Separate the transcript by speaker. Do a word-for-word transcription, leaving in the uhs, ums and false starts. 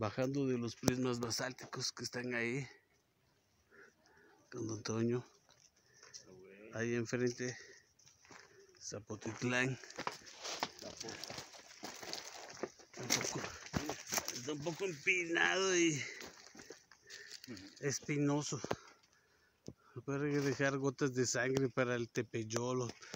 Speaker 1: bajando de los prismas basálticos que están ahí con Don Toño. Ahí enfrente, Zapotitlán. Un poco, está un poco empinado y espinoso. Puede dejar gotas de sangre para el tepeyolo.